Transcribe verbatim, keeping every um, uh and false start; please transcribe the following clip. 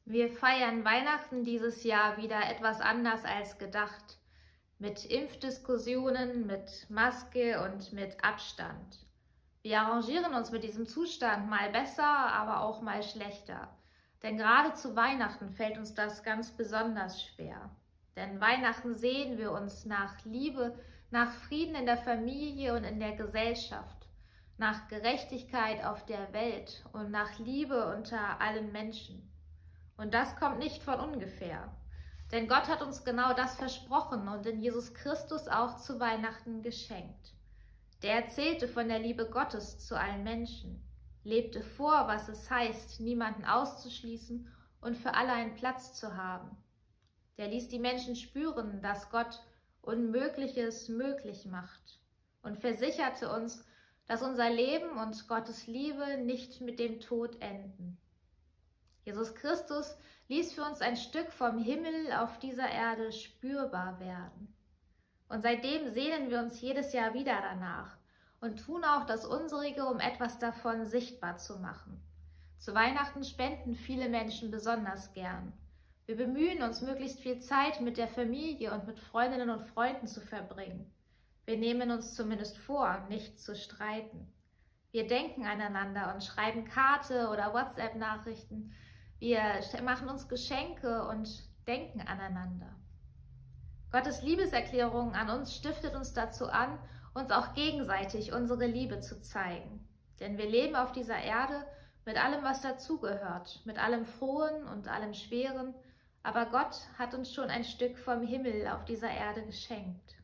Wir feiern Weihnachten dieses Jahr wieder etwas anders als gedacht. Mit Impfdiskussionen, mit Maske und mit Abstand. Wir arrangieren uns mit diesem Zustand mal besser, aber auch mal schlechter. Denn gerade zu Weihnachten fällt uns das ganz besonders schwer. Denn Weihnachten sehen wir uns nach Liebe, nach Frieden in der Familie und in der Gesellschaft, nach Gerechtigkeit auf der Welt und nach Liebe unter allen Menschen. Und das kommt nicht von ungefähr. Denn Gott hat uns genau das versprochen und in Jesus Christus auch zu Weihnachten geschenkt. Der erzählte von der Liebe Gottes zu allen Menschen, lebte vor, was es heißt, niemanden auszuschließen und für alle einen Platz zu haben. Der ließ die Menschen spüren, dass Gott Unmögliches möglich macht und versicherte uns, dass unser Leben und Gottes Liebe nicht mit dem Tod enden. Jesus Christus ließ für uns ein Stück vom Himmel auf dieser Erde spürbar werden. Und seitdem sehnen wir uns jedes Jahr wieder danach und tun auch das Unsrige, um etwas davon sichtbar zu machen. Zu Weihnachten spenden viele Menschen besonders gern. Wir bemühen uns, möglichst viel Zeit mit der Familie und mit Freundinnen und Freunden zu verbringen. Wir nehmen uns zumindest vor, nicht zu streiten. Wir denken aneinander und schreiben Karte oder WhatsApp-Nachrichten. Wir machen uns Geschenke und denken aneinander. Gottes Liebeserklärung an uns stiftet uns dazu an, uns auch gegenseitig unsere Liebe zu zeigen. Denn wir leben auf dieser Erde mit allem, was dazugehört, mit allem Frohen und allem Schweren, aber Gott hat uns schon ein Stück vom Himmel auf dieser Erde geschenkt.